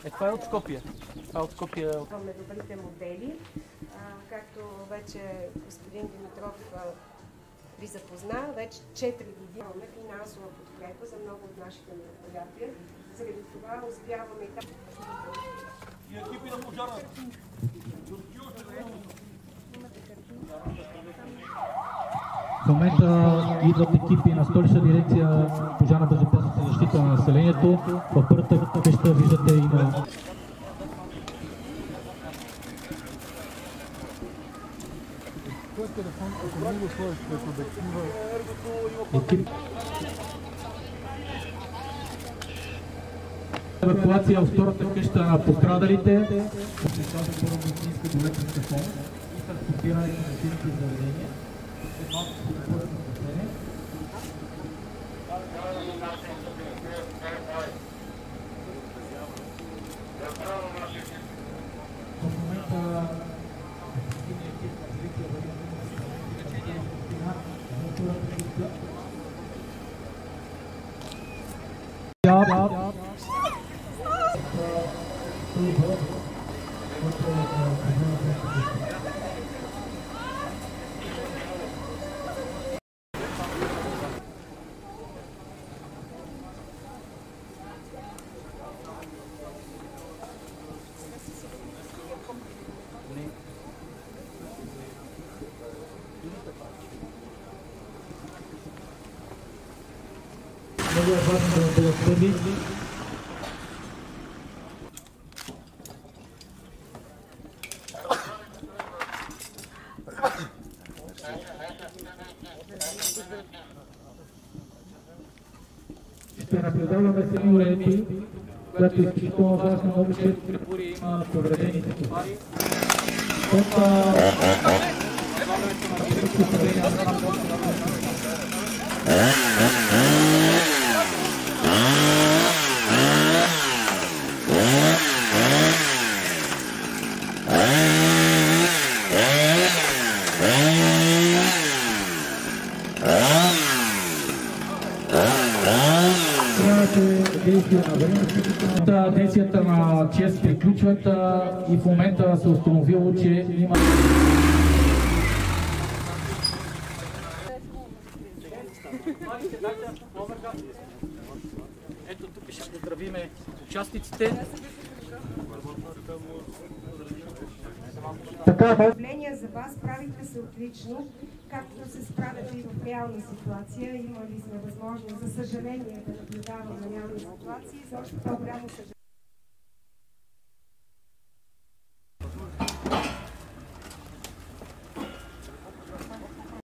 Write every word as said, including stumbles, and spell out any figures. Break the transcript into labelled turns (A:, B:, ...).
A: Е, това е от Скопие. Това е от Скопие.
B: Имаме добрите модели. А, както вече господин Димитров а, ви запозна, вече четири години имаме финансова подкрепа за много от нашите мероприятия. Заради това успяваме и там.
C: И екипи на пожарна.
D: В момента идват екипи на Столична дирекция пожарна безопасност и защита на населението. В първата къща виждате и на...
C: Кой телефон, ако не го сложиш пред обектива...
D: Екип... Евакуация в втората къща на пострадалите. Ще слага първо медицинска долекарска помощ и транспортирането на лечебните заведения. След малко ще започне спасение. В момента екип на дирекция аварийна много е важно да бъдат първи. Ще наблюдаваме сеньоренти, която е изключително важна, много често прибори има повредените товари. Действията на ЧЕЗ приключват и в момента се установило, че има...
A: Ето тук ще поздравиме участниците.
B: Поздравления за вас, правите се отлично, както се справяте и в реална ситуация. Имали сме възможност, за съжаление, да наблюдаваме реални ситуации. За още по-голямо съжаление.